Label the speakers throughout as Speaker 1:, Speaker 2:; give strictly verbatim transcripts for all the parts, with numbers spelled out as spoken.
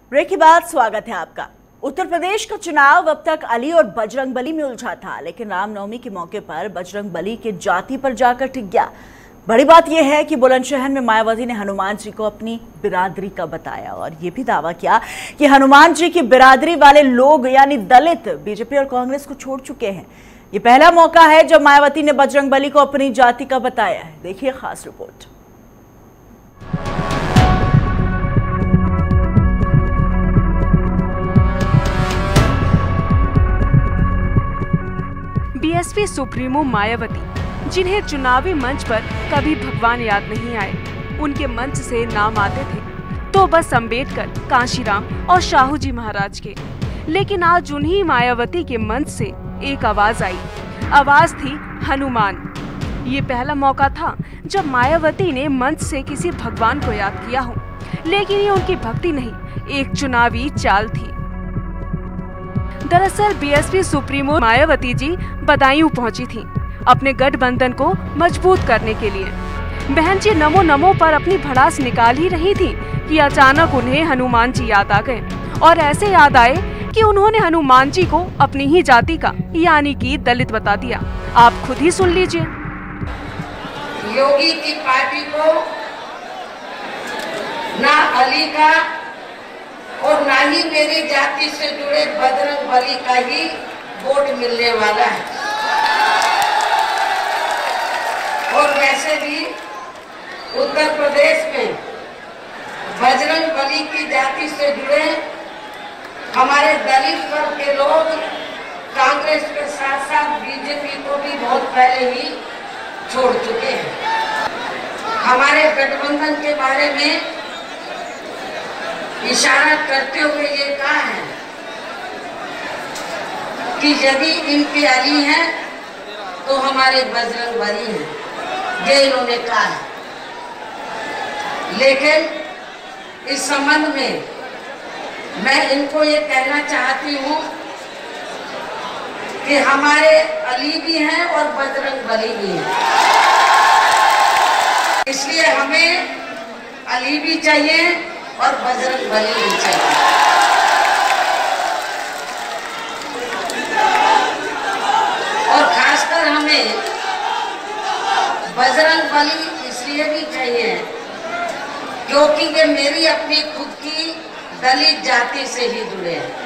Speaker 1: Break के बाद स्वागत है आपका। उत्तर प्रदेश का चुनाव अब तक अली और बजरंगबली में उलझा था, लेकिन रामनवमी के मौके पर बजरंगबली के जाति पर जाकर टिक गया। बड़ी बात यह है कि बुलंदशहर में मायावती ने हनुमान जी को अपनी बिरादरी का बताया और ये भी दावा किया कि हनुमान जी की बिरादरी वाले लोग यानी दलित बीजेपी और कांग्रेस को छोड़ चुके हैं। ये पहला मौका है जब मायावती ने बजरंगबली को अपनी जाति का बताया है। देखिए खास रिपोर्ट।
Speaker 2: बीएसपी सुप्रीमो मायावती, जिन्हें चुनावी मंच पर कभी भगवान याद नहीं आए, उनके मंच से नाम आते थे तो बस अंबेडकर, कांशीराम और शाहू जी महाराज के। लेकिन आज उन्हीं मायावती के मंच से एक आवाज आई। आवाज थी हनुमान। ये पहला मौका था जब मायावती ने मंच से किसी भगवान को याद किया हो, लेकिन ये उनकी भक्ति नहीं, एक चुनावी चाल थी। दरअसल बीएसपी सुप्रीमो मायावती जी बदायूं पहुंची थीं, अपने गठबंधन को मजबूत करने के लिए। बहन जी नमो नमो पर अपनी भड़ास निकाल ही रही थी कि अचानक उन्हें हनुमान जी याद आ गए, और ऐसे याद आए कि उन्होंने हनुमान जी को अपनी ही जाति का यानी कि दलित बता दिया। आप खुद ही सुन लीजिए।
Speaker 3: योगी की पार्टी को ना अली का और ना ही मेरी जाति से जुड़े बजरंगबली का ही वोट मिलने वाला है। और वैसे भी उत्तर प्रदेश में बजरंगबली की जाति से जुड़े हमारे दलित वर्ग के लोग कांग्रेस के साथ साथ बीजेपी को भी बहुत पहले ही छोड़ चुके हैं। हमारे गठबंधन के बारे में इशारा करते हुए ये कहा है कि यदि इनके अली हैं तो हमारे बजरंगबली हैं, ये इन्होंने कहा है। लेकिन इस संबंध में मैं इनको ये कहना चाहती हूँ कि हमारे अली भी हैं और बजरंगबली भी हैं, इसलिए हमें अली भी चाहिए और बजरंगबली भी चाहिए। और खासकर हमें बजरंगबली इसलिए भी चाहिए क्योंकि ये मेरी अपनी खुद की दलित जाति से ही जुड़े हैं।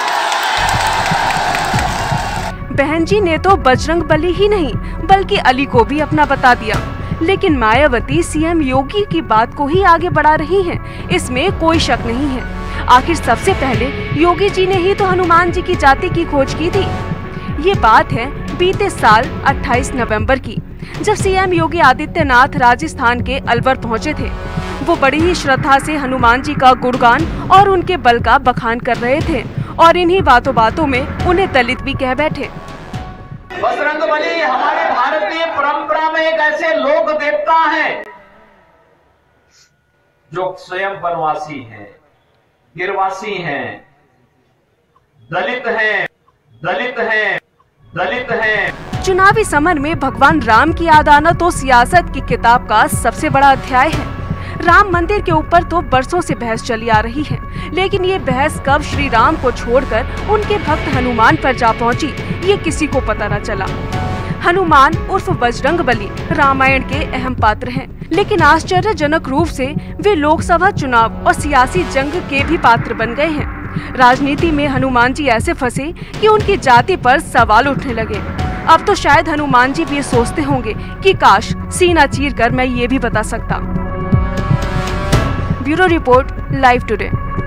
Speaker 2: बहन जी ने तो बजरंगबली ही नहीं बल्कि अली को भी अपना बता दिया, लेकिन मायावती सीएम योगी की बात को ही आगे बढ़ा रही हैं, इसमें कोई शक नहीं है। आखिर सबसे पहले योगी जी ने ही तो हनुमान जी की जाति की खोज की थी। ये बात है बीते साल अट्ठाईस नवंबर की, जब सीएम योगी आदित्यनाथ राजस्थान के अलवर पहुंचे थे। वो बड़ी ही श्रद्धा से हनुमान जी का गुणगान और उनके बल का बखान कर रहे थे, और इन्हीं बातों बातों में उन्हें दलित भी कह बैठे।
Speaker 4: बजरंगबली हमारे भारतीय परंपरा में एक ऐसे लोक देवता हैं जो स्वयं वनवासी हैं, गिरवासी हैं, दलित हैं, दलित हैं, दलित हैं।
Speaker 2: चुनावी समर में भगवान राम की याद आना तो सियासत की किताब का सबसे बड़ा अध्याय है। राम मंदिर के ऊपर तो बरसों से बहस चली आ रही है, लेकिन ये बहस कब श्री राम को छोड़कर उनके भक्त हनुमान पर जा पहुंची, ये किसी को पता न चला। हनुमान उर्फ बजरंगबली रामायण के अहम पात्र हैं, लेकिन आश्चर्यजनक रूप से वे लोकसभा चुनाव और सियासी जंग के भी पात्र बन गए हैं। राजनीति में हनुमान जी ऐसे फंसे कि उनकी जाति पर सवाल उठने लगे। अब तो शायद हनुमान जी भी ये सोचते होंगे कि काश सीना चीर कर मैं ये भी बता सकता। Bureau report, live today.